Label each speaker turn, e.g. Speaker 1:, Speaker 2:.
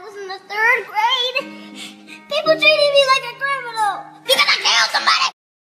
Speaker 1: I was in the 3rd grade. People treated me like a grown